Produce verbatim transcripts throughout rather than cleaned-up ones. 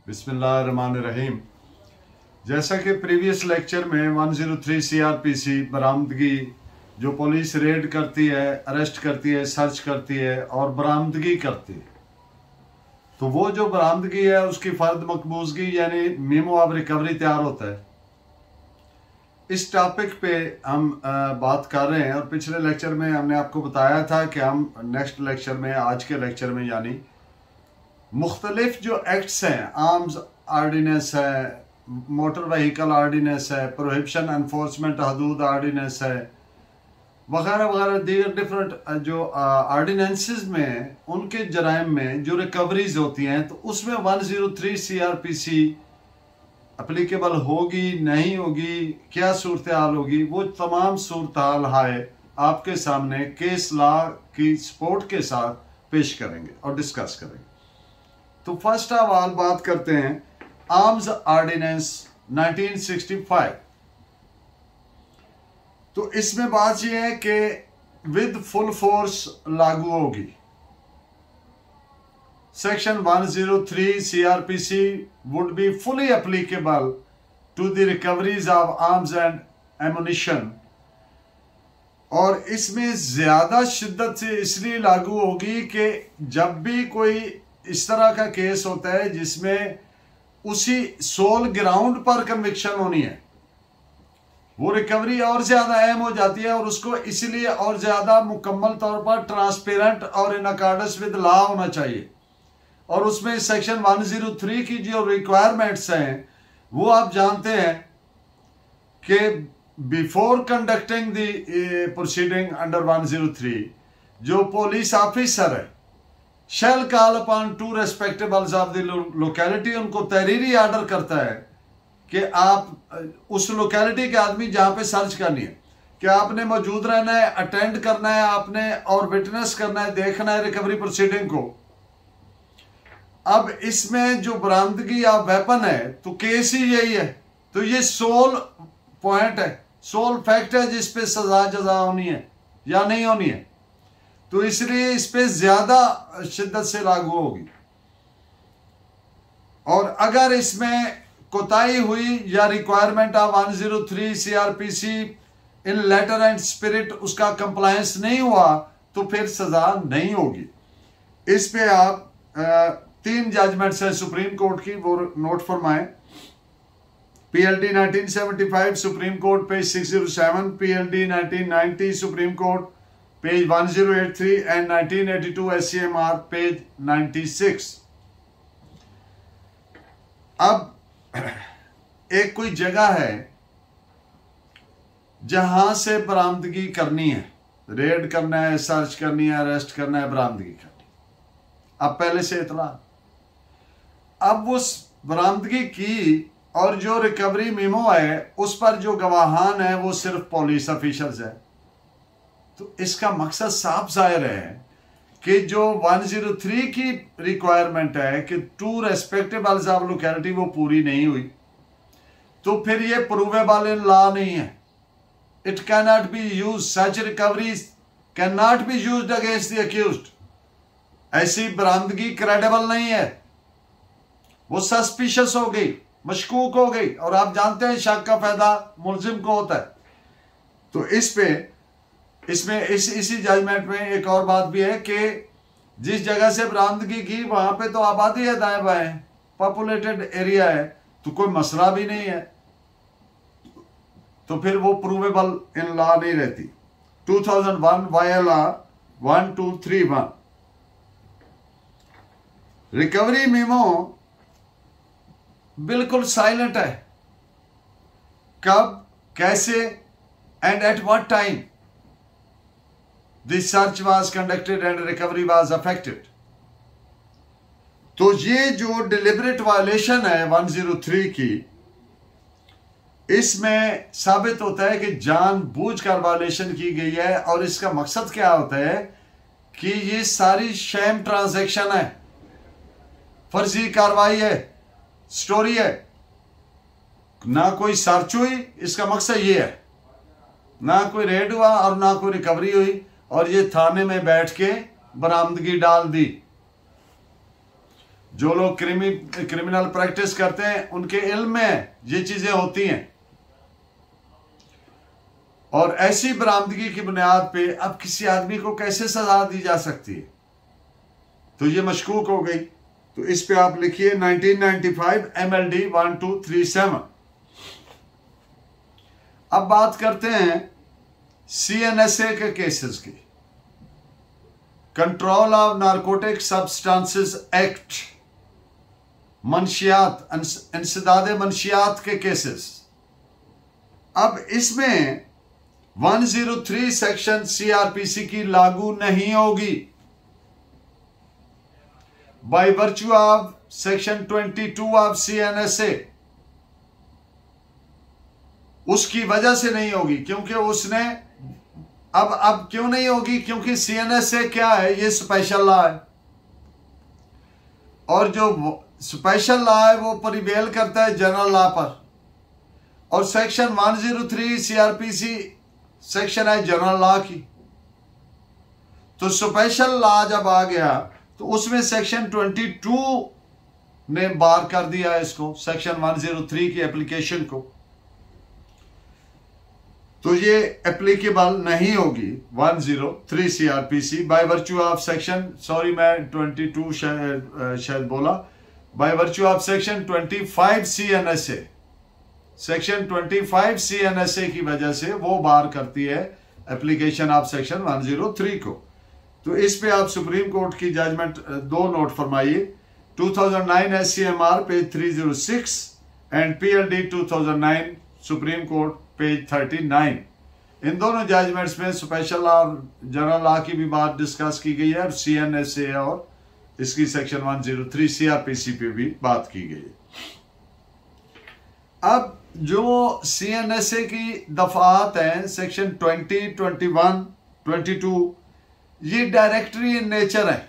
बिस्मिल्लाहिर्रहमानिर्रहीम। जैसा कि प्रीवियस लेक्चर में एक सौ तीन सीआरपीसी बरामदगी जो पुलिस रेड करती है, अरेस्ट करती है, सर्च करती है और बरामदगी करती है, तो वो जो बरामदगी है उसकी फर्द मकबूजगी यानी मेमो ऑफ रिकवरी तैयार होता है। इस टॉपिक पे हम बात कर रहे हैं और पिछले लेक्चर में हमने आपको बताया था कि हम नेक्स्ट लेक्चर में, आज के लेक्चर में यानी मुख्तलिफ जो एक्ट्स हैं, आर्म्स आर्डिनेंस है, मोटर व्हीकल आर्डिनेंस है, प्रोहिबिशन एनफोर्समेंट हदूद आर्डिनेंस है, वगैरह वगैरह दीगर डिफरेंट जो आर्डिनेंसेस में उनके जराइम में जो रिकवरीज होती हैं, तो उसमें एक सौ तीन सीआरपीसी अप्लीकेबल होगी नहीं होगी, क्या सूरत हाल होगी, वो तमाम सूरत हाल है आपके सामने केस लॉ की सपोर्ट के साथ पेश करेंगे और डिस्कस करेंगे। तो फर्स्ट ऑफ ऑल बात करते हैं आर्म्स ऑर्डिनेंस उन्नीस सौ पैंसठ। तो इसमें बात यह है कि विद फुल फोर्स लागू होगी। सेक्शन एक सौ तीन CrPC would be fully applicable to the recoveries of arms and ammunition, और इसमें ज्यादा शिद्दत से इसलिए लागू होगी कि जब भी कोई इस तरह का केस होता है जिसमें उसी सोल ग्राउंड पर कन्विक्शन होनी है, वो रिकवरी और ज्यादा अहम हो जाती है और उसको इसलिए और ज्यादा मुकम्मल तौर पर ट्रांसपेरेंट और इन अकॉर्डेंस विद लॉ होना चाहिए। और उसमें सेक्शन एक सौ तीन की जो रिक्वायरमेंट्स हैं वो आप जानते हैं कि before conducting the proceeding under एक सौ तीन जो पुलिस ऑफिसर है shall call upon to respectables of the locality, उनको तहरीरी ऑर्डर करता है कि आप उस लोकेलिटी के आदमी जहां पे सर्च करनी है कि आपने मौजूद रहना है, अटेंड करना है आपने और विटनेस करना है, देखना है रिकवरी प्रोसीडिंग को। अब इसमें जो बरामदगी ऑफ वेपन है तो केस ही यही है, तो ये सोल पॉइंट है, सोल फैक्ट है जिस पे सजा जजा होनी है या नहीं होनी है, तो इसलिए इस पे ज्यादा शिद्दत से लागू होगी। और अगर इसमें कोताही हुई या रिक्वायरमेंट ऑफ एक सौ तीन CrPC in letter and spirit उसका कंप्लायंस नहीं हुआ तो फिर सजा नहीं होगी। इस पे आप आ, तीन जजमेंट्स है सुप्रीम कोर्ट की, वो नोट फरमाएं। पीएलडी उन्नीस सौ पचहत्तर सुप्रीम कोर्ट पेज छह सौ सात, पीएलडी उन्नीस सौ नब्बे सुप्रीम कोर्ट पेज एक हज़ार तिरासी एंड उन्नीस सौ बयासी एससीएमआर पेज छियानवे। अब एक कोई जगह है जहां से बरामदगी करनी है, रेड करना है, सर्च करनी है, अरेस्ट करना है, बरामदगी करनी है। अब पहले से इतला, अब उस बरामदगी की और जो रिकवरी मेमो है उस पर जो गवाहान है वो सिर्फ पुलिस ऑफिसर्स है। तो इसका मकसद साफ जाहिर है कि जो एक सौ तीन की रिक्वायरमेंट है कि टू रेस्पेक्टेबल्स ऑफ लोकेलिटी वो पूरी नहीं हुई, तो फिर ये प्रूवेबल इन लॉ नहीं है। It can not be use, such recovery can not be used against the accused. ऐसी बरामदगी क्रेडिबल नहीं है, वो सस्पिशियस हो गई, मशकूक हो गई, और आप जानते हैं शक का फायदा मुलजिम को होता है। तो इस पे इसमें इस इसी जजमेंट में एक और बात भी है कि जिस जगह से बरामदगी की वहां पे तो आबादी है, दाएं बाएं पॉपुलेटेड एरिया है, तो कोई मसला भी नहीं है, तो फिर वो प्रूवेबल इन लॉ नहीं रहती। दो हज़ार एक वायला बारह दो तीन एक रिकवरी मेमो बिल्कुल साइलेंट है, कब, कैसे and at what time This search was conducted and recovery was effected। तो ये जो डिलिबरेट वायलेशन है एक सौ तीन की, इसमें साबित होता है कि जानबूझकर वायलेशन की गई है। और इसका मकसद क्या होता है कि ये सारी शैम ट्रांजैक्शन है, फर्जी कार्रवाई है, स्टोरी है, ना कोई सर्च हुई, इसका मकसद ये है, ना कोई रेड हुआ और ना कोई रिकवरी हुई, और ये थाने में बैठ के बरामदगी डाल दी। जो लोग क्रिमि क्रिमिनल प्रैक्टिस करते हैं उनके इल्म में ये चीजें होती हैं, और ऐसी बरामदगी की बुनियाद पे अब किसी आदमी को कैसे सजा दी जा सकती है? तो ये मशकूक हो गई। तो इस पे आप लिखिए nineteen ninety five M L D one two three seven. अब बात करते हैं सी एन एस ए के केसेस की। Control of narcotic substances act, मंशियात, इंसदाद मंशियात के केसेस। अब इसमें one zero three section CrPC की लागू नहीं होगी by virtue of section twenty two of CNSA. उसकी वजह से नहीं होगी, क्योंकि उसने अब अब क्यों नहीं होगी? क्योंकि सीएनएसए क्या है? ये स्पेशल लॉ है, और जो स्पेशल लॉ है वो प्रिवेल करता है जनरल लॉ पर, और section one zero three CrPC section है जनरल लॉ की। तो स्पेशल लॉ जब आ गया तो उसमें सेक्शन ट्वेंटी टू ने बार कर दिया इसको, सेक्शन वन ज़ीरो थ्री की एप्लीकेशन को। तो ये एप्लीकेबल नहीं होगी one zero three CrPC by virtue of section, sorry मैं ट्वेंटी टू शायद शायद बोला, by virtue of section twenty five CNSA. Section twenty five CNSA की वजह से वो बार करती है application of section one zero three को। तो इस पे आप सुप्रीम कोर्ट की जजमेंट दो नोट फरमाइए, two thousand nine एससीएमआर page three zero six and PLD two thousand nine supreme court page thirty nine. इन दोनों जजमेंट्स में स्पेशल लॉ और जनरल लॉ की भी बात डिस्कस की गई है, और सीएनएसए और इसकी section one zero three CrPC पे भी बात की गई है। अब जो सीएनएसए की दफात हैं section twenty, twenty one, twenty two, ये डायरेक्टरी इन नेचर है।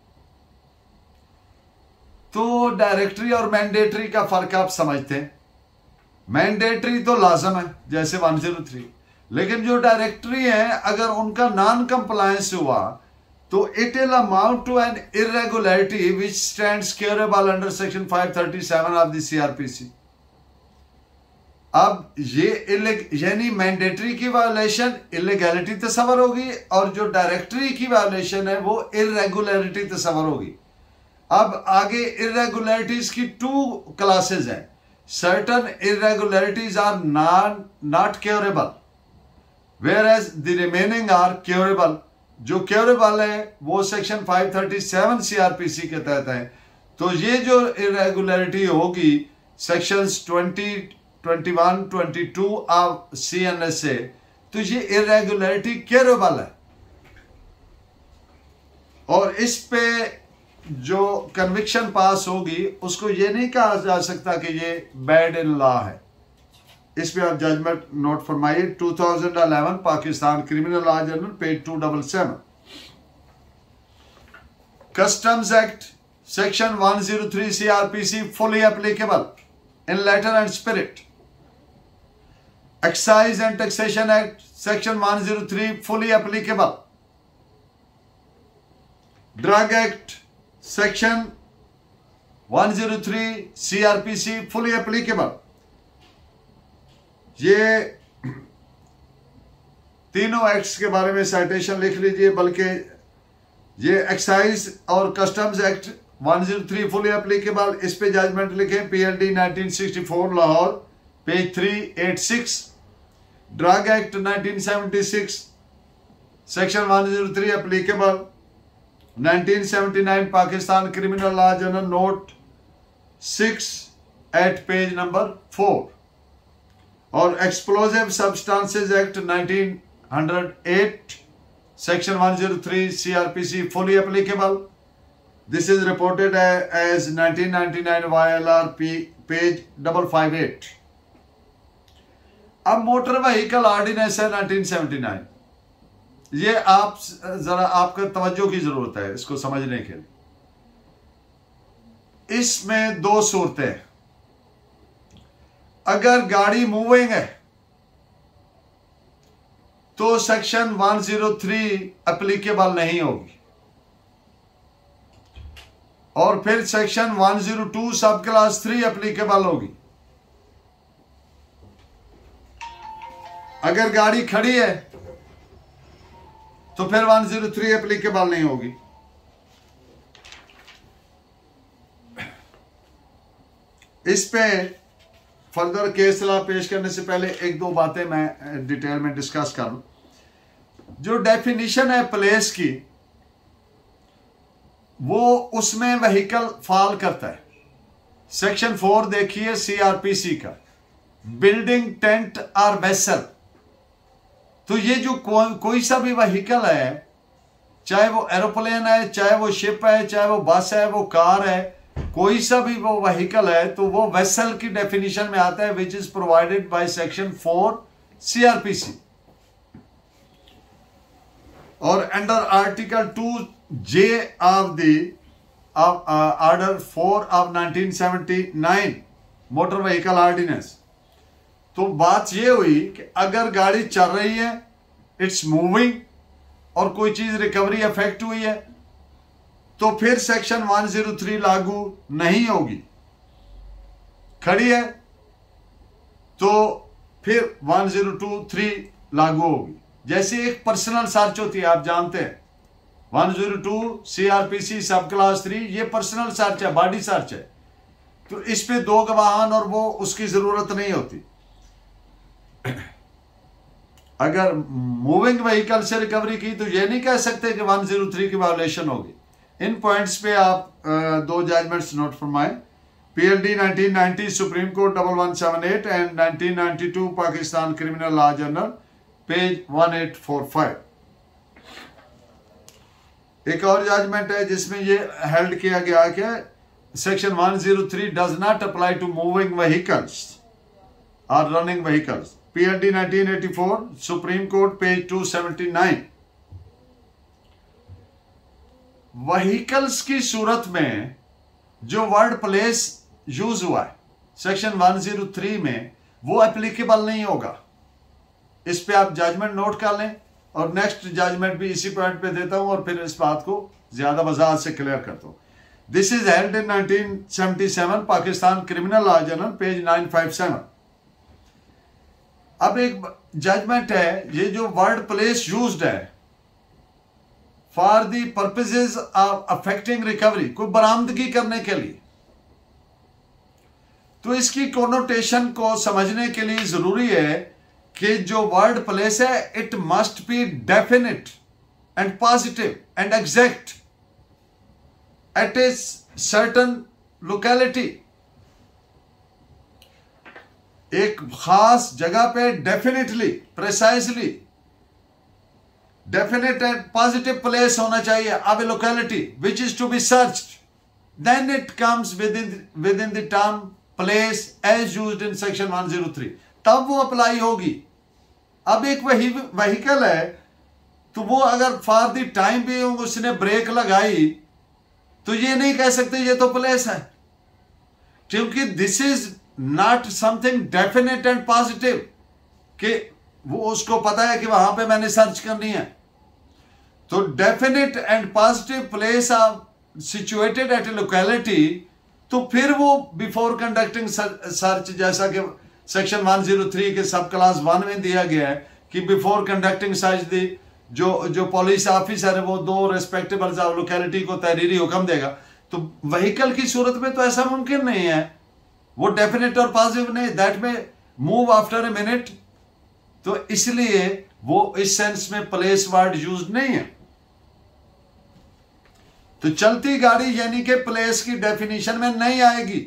तो डायरेक्टरी और मैंडेटरी का फर्क आप समझते हैं। मैंडेटरी तो लाजम है जैसे वन ज़ीरो थ्री, लेकिन जो डायरेक्टरी है अगर उनका नॉन कंप्लायंस हुआ तो it will amount to an irregularity which stands curable under section five thirty seven of the CrPC. अब ये यानी मैंडेटरी की वायोलेशन इलीगैलिटी तस्वर होगी, और जो डायरेक्टरी की वायोलेशन है वो इरेगुलरिटी तस्वर होगी। अब आगे इरेगुलरिटीज की टू क्लासेस हैं। Certain irregularities are non not curable, whereas the remaining are curable. जो क्योरेबल है वो section five thirty seven CrPC के तहत है। तो ये जो इरेगुलरिटी होगी sections twenty, twenty one, twenty two of CNSA, तो ये इरेगुलरिटी क्योरेबल है, और इस पे जो कन्विक्शन पास होगी उसको ये नहीं कहा जा सकता कि ये बैड इन लॉ है। इस पे आप जजमेंट नोट फरमाइए, two thousand eleven Pakistan criminal law journal page two double seven. Customs act section one zero three CrPC fully applicable in letter and spirit. Excise and taxation act section one zero three fully applicable. Drug act section one zero three CrPC fully applicable. ये तीनों acts के बारे में citation लिख लीजिए, बल्कि ये excise और customs act one zero three fully applicable, इस पे जजमेंट लिखें PLD nineteen sixty four Lahore page three eight six. Drug act nineteen seventy six section one zero three applicable. Nineteen seventy nine Pakistan criminal law journal note six eight page number four. और explosive substances act nineteen hundred eight section one zero three CrPC fully applicable. This is reported as nineteen ninety nine YLR page double five eight. अब motor vehicle ordinance है nineteen seventy nine, ये आप जरा आपका तवज्जो की जरूरत है इसको समझने के लिए। इसमें दो सूरतें, अगर गाड़ी मूविंग है तो section one zero three applicable नहीं होगी, और फिर section one zero two sub class three applicable होगी। अगर गाड़ी खड़ी है तो फिर वन ज़ीरो थ्री एप्लीकेबल नहीं होगी। इस पे फर्दर केस लॉ पेश करने से पहले एक दो बातें मैं डिटेल में डिस्कस कर लूं। जो डेफिनेशन है प्लेस की, वो उसमें व्हीकल फॉल करता है। सेक्शन फोर देखिए सीआरपीसी का, बिल्डिंग, टेंट और वेसल। तो ये जो को, कोई सा भी व्हीकल है, चाहे वो एरोप्लेन है, चाहे वो शिप है, चाहे वो बस है, वो कार है, कोई सा भी वो व्हीकल है, तो वो वेसल की डेफिनेशन में आता है, which is provided by section four CrPC. और under article two J of the order four of nineteen seventy nine motor vehicle ordinance. तो बात ये हुई कि अगर गाड़ी चल रही है, इट्स मूविंग, और कोई चीज रिकवरी इफेक्ट हुई है, तो फिर सेक्शन वन ज़ीरो थ्री लागू नहीं होगी। खड़ी है तो फिर वन ज़ीरो टू थ्री लागू होगी। जैसे एक पर्सनल सर्च होती है, आप जानते हैं one zero two CrPC sub class three, ये पर्सनल सर्च है, बॉडी सर्च है। तो इस पे दो गवाहान और वो उसकी जरूरत नहीं होती। अगर मूविंग व्हीकल से रिकवरी की तो ये नहीं कह सकते कि वन ज़ीरो थ्री की वायोलेशन होगी। इन पॉइंट्स पे आप आ, दो जजमेंट्स नोट फरमाएं। PLD nineteen ninety supreme court double one seven eight and nineteen ninety two Pakistan criminal law journal page one eight four five. एक और जजमेंट है जिसमें ये हेल्ड किया गया कि section one zero three does not apply to moving vehicles और running vehicles. PLD nineteen eighty four supreme court page two seventy nine. Vehicles की सूरत में जो वर्ड प्लेस यूज हुआ है सेक्शन वन ज़ीरो थ्री में, वो एप्लीकेबल नहीं होगा। इस पे आप जजमेंट नोट कर लें, और नेक्स्ट जजमेंट भी इसी पॉइंट पे देता हूं और फिर इस बात को ज्यादा वजाहत से क्लियर करता हूं। This is held in nineteen seventy seven Pakistan criminal law journal page nine five seven. अब एक जजमेंट है, ये जो वर्ड प्लेस यूज्ड है for the purposes of affecting recovery, कोई बरामदगी करने के लिए, तो इसकी कोनोटेशन को समझने के लिए जरूरी है कि जो वर्ड प्लेस है it must be definite and positive and exact at a certain locality. एक खास जगह पे definitely, precisely, definite and positive place होना चाहिए of a locality which is to be searched, then it comes with in with in the term place as used in section one zero three, तब वो apply होगी। अब एक वही vehicle है, तो वो अगर फॉर द टाइम भी उसने ब्रेक लगाई तो ये नहीं कह सकते ये तो प्लेस है, क्योंकि this is not something definite and positive कि वो उसको पता है कि वहां पे मैंने सर्च करनी है। तो definite and positive place of situated at a locality, तो फिर वो बिफोर कंडक्टिंग सर्च, जैसा कि सेक्शन वन ज़ीरो थ्री के सब क्लास वन में दिया गया है कि बिफोर कंडक्टिंग सर्च दी जो जो पुलिस ऑफिसर है वो दो रेस्पेक्टेबल ऑफ लोकेलिटी को तहरीरी हुक्म देगा। तो व्हीकल की सूरत में तो ऐसा मुमकिन नहीं है, वो डेफिनेट और पॉजिटिव नहीं, दैट में मूव आफ्टर ए मिनट, तो इसलिए वो इस सेंस में प्लेस वर्ड यूज नहीं है। तो चलती गाड़ी यानी कि प्लेस की डेफिनेशन में नहीं आएगी।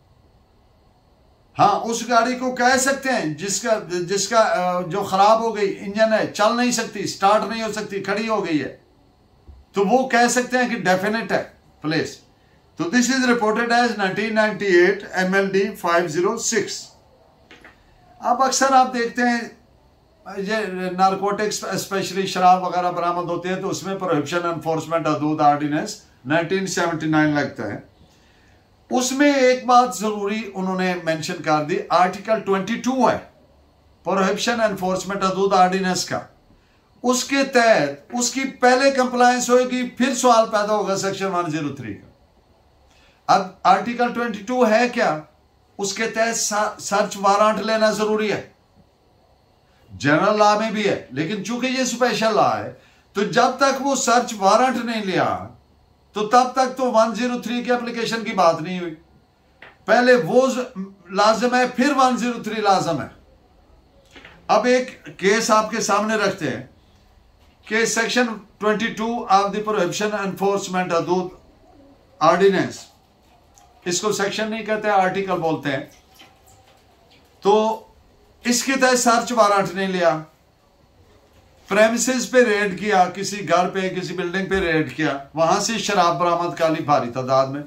हाँ, उस गाड़ी को कह सकते हैं जिसका जिसका जो खराब हो गई, इंजन है, चल नहीं सकती, स्टार्ट नहीं हो सकती, खड़ी हो गई है, तो वो कह सकते हैं कि डेफिनेट है प्लेस। तो this is reported as nineteen ninety eight M L D five zero six. अब अक्सर आप देखते हैं ये नारकोटिक्स स्पेशली शराब वगैरह बरामद होते हैं, तो उसमें prohibition enforcement Hudood ordinance nineteen seventy nine लगता है। उसमें एक बात जरूरी उन्होंने मेंशन कर दी, आर्टिकल बाईस है प्रोहिबिशन एनफोर्समेंट हदूद ऑर्डिनेंस का, उसके तहत उसकी पहले कंप्लायंस होगी, फिर सवाल पैदा होगा सेक्शन वन ज़ीरो थ्री का। अब आर्टिकल बाईस है क्या, उसके तहत सर्च वारंट लेना जरूरी है। जनरल लॉ में भी है, लेकिन चूंकि ये स्पेशल लॉ है, तो जब तक वो सर्च वारंट नहीं लिया तो तब तक तो एक सौ तीन की एप्लीकेशन की बात नहीं हुई। पहले वो लाजम है, फिर एक सौ तीन लाजम है। अब एक केस आपके सामने रखते हैं कि सेक्शन बाईस of the prohibition enforcement Hudood ordinance, इसको सेक्शन नहीं कहते, आर्टिकल बोलते हैं। तो इसके तहत सर्च वारंट नहीं लिया, प्रेमिसेस पे रेड किया, किसी घर पे किसी बिल्डिंग पे रेड किया, वहां से शराब बरामद कर ली भारी तादाद में।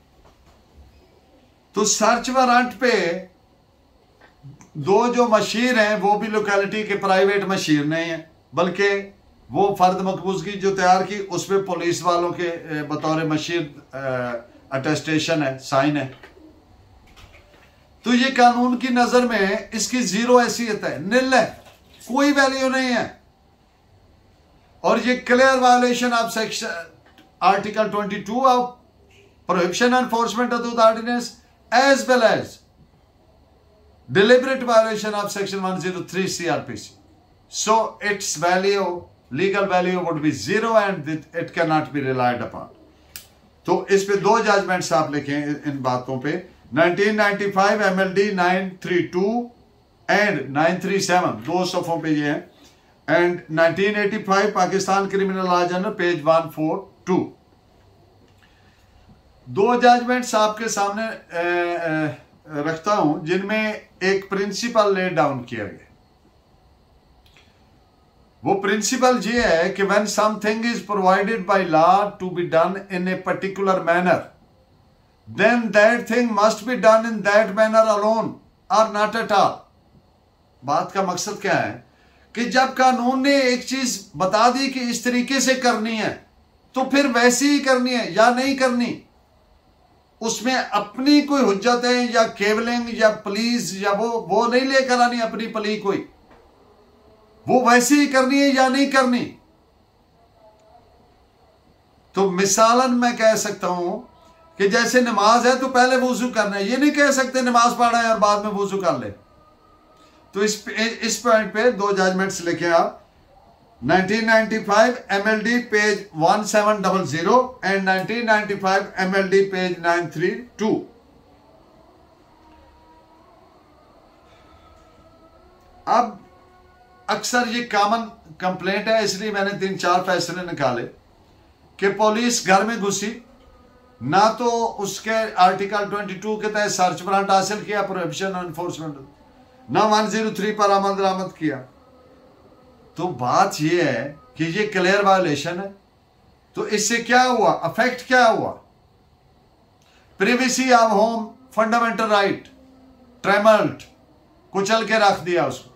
तो सर्च वारंट पे दो जो मशीर हैं वो भी लोकेलिटी के प्राइवेट मशीर नहीं है, बल्कि वो फर्द मकबूजगी जो तैयार की उसमें पुलिस वालों के बतौर मशीर अटेस्टेशन है, साइन है। तो ये कानून की नजर में इसकी जीरो हैसियत है, निल है, कोई वैल्यू नहीं है। और ये clear violation of section article बाईस of prohibition enforcement Hudood ordinance as well as deliberate violation of section one oh three C R P C. So its value, legal value would be zero and it cannot be relied upon. तो इस पे दो judgements आप लिखें इन बातों पे, nineteen ninety five M L D nine three two and nine three seven, दो सफ़ों पे ये हैं, and nineteen eighty five Pakistan criminal law journal page one four two. दो जजमेंट्स आपके सामने ए, ए, रखता हूं जिनमें एक प्रिंसिपल ले डाउन किया गया। वो प्रिंसिपल ये है कि when something is provided by law to be done in a particular manner, then that thing must be done in that manner alone और नॉट एट ऑल। बात का मकसद क्या है कि जब कानून ने एक चीज बता दी कि इस तरीके से करनी है, तो फिर वैसी ही करनी है या नहीं करनी। उसमें अपनी कोई हुज्जतें या केबलिंग या पुलिस या वो वो नहीं लेकर आनी अपनी पली कोई, वो वैसे ही करनी है या नहीं करनी। तो मिसालन मैं कह सकता हूं कि जैसे नमाज है तो पहले वुजू करना है, ये नहीं कह सकते नमाज पढ़ा है और बाद में वुजू कर ले। तो इस इस पॉइंट पे दो जजमेंट्स लिखे आप, nineteen ninety five M L D page one seven double zero and nineteen ninety five M L D page nine three two. अब अक्सर ये कॉमन कंप्लेंट है, इसलिए मैंने तीन चार फैसले निकाले कि पुलिस घर में घुसी, ना तो उसके आर्टिकल बाईस के तहत सर्च वारंट हासिल किया प्रोहिबिशन एनफोर्समेंट, ना वन ज़ीरो थ्री पर अमल दरामद किया। तो बात यह है कि ये क्लियर वायलेशन है। तो इससे क्या हुआ, अफेक्ट क्या हुआ? Privacy of home, fundamental right trampled, कुचल के रख दिया उसको,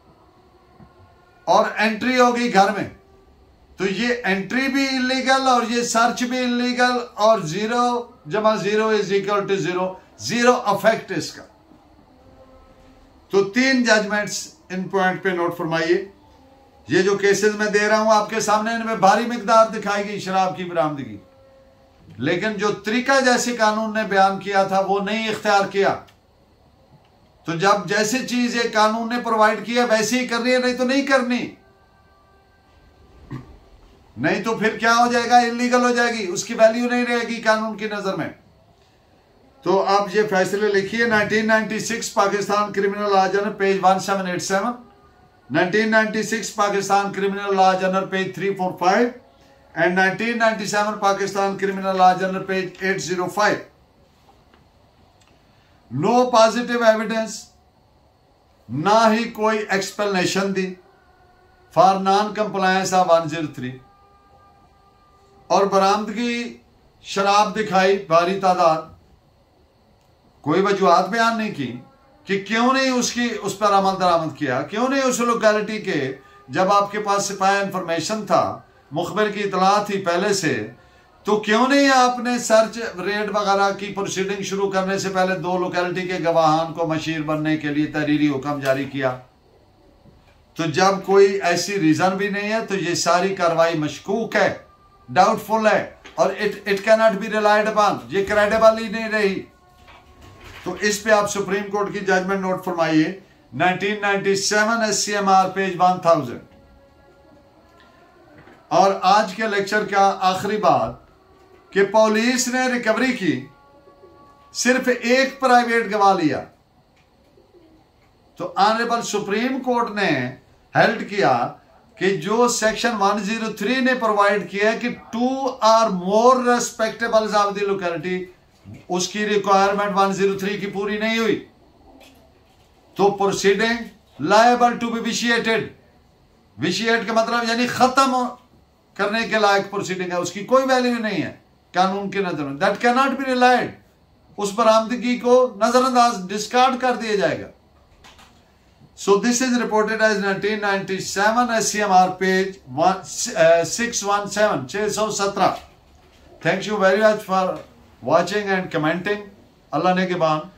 और एंट्री हो गई घर में। तो ये एंट्री भी इलीगल और ये सर्च भी इलीगल, और जीरो जमा zero is equal to zero, zero affect इसका। तो तीन जजमेंट्स इन पॉइंट पे नोट फरमाइए। ये जो केसेस मैं दे रहा हूं आपके सामने, इनमें भारी मिकदार दिखाई गई शराब की बरामदगी, लेकिन जो तरीका जैसे कानून ने बयान किया था वो नहीं इख्तियार किया। तो जब जैसे चीज एक कानून ने प्रोवाइड किया वैसे ही करनी है, नहीं तो नहीं करनी, नहीं तो फिर क्या हो जाएगा, इलीगल हो जाएगी, उसकी वैल्यू नहीं रहेगी कानून की नजर में। तो आप ये फैसले लिखिए, nineteen ninety six Pakistan criminal law journal page one seven eight seven, nineteen ninety six Pakistan criminal law journal page three four five and nineteen ninety seven Pakistan criminal law journal page eight zero five. No positive evidence, ना ही कोई explanation दी for non compliance of one zero three, और बरामदगी शराब दिखाई भारी तादाद, कोई वजूहत बयान नहीं की कि क्यों नहीं उसकी उस पर अमल दरामद किया, क्यों नहीं उस लोकेलिटी के, जब आपके पास सिपाही इंफॉर्मेशन था, मुखबिर की इतला थी पहले से, तो क्यों नहीं आपने सर्च रेड वगैरह की प्रोसीडिंग शुरू करने से पहले दो लोकेलिटी के गवाहान को मशीर बनने के लिए तहरीरी हुक्म जारी किया? तो जब कोई ऐसी रीजन भी नहीं है तो ये सारी कार्रवाई मशकूक है, डाउटफुल है, और it it can not be relied upon, ये क्रेडिबल ही नहीं रही। तो इस पे आप सुप्रीम कोर्ट की जजमेंट नोट फरमाइए, nineteen ninety seven S C M R page one thousand. और आज के लेक्चर का आखिरी बात कि पुलिस ने रिकवरी की, सिर्फ एक प्राइवेट गवाह लिया। तो ऑनरेबल सुप्रीम कोर्ट ने हेल्ड किया कि जो सेक्शन वन ज़ीरो थ्री ने प्रोवाइड किया है कि two or more respectables of the locality, उसकी रिक्वायरमेंट वन ज़ीरो थ्री की पूरी नहीं हुई, तो proceeding liable to be vitiated. Vitiate का मतलब यानी खत्म करने के लायक प्रोसीडिंग है, उसकी कोई वैल्यू नहीं है कानून के नजर में। That can not be relied, उस बरामदगी को नजरअंदाज डिस्कार्ड कर दिया जाएगा। So this is reported as nineteen ninety-seven S C M R page six one seven, छह सौ सत्रह। Thank you very much for watching and commenting. Allah ne ke baan.